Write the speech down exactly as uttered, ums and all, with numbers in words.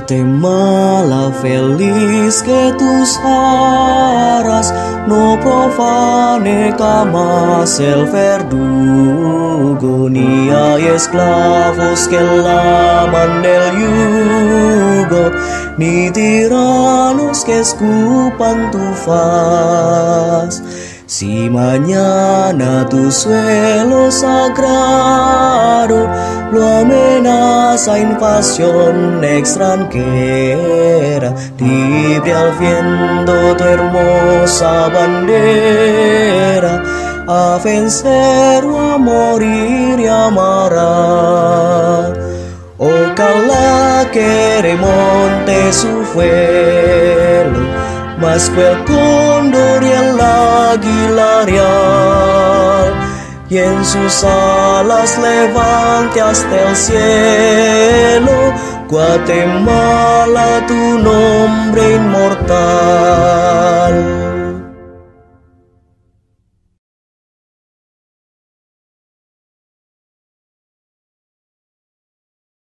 Guatemala feliz que tus aras no profane jamás el verdugo, ni hay esclavos que laman del yugo, ni tiranos que escupan tu faz. Si mañana tu suelo sagrado lo amenaza invasión extranjera, libre al viento tu hermosa bandera, a vencer o a morir llamará. Ojalá que remonte su vuelo, más que el cóndor y el águila real, y en sus alas levante hasta el cielo, Guatemala, tu nombre inmortal.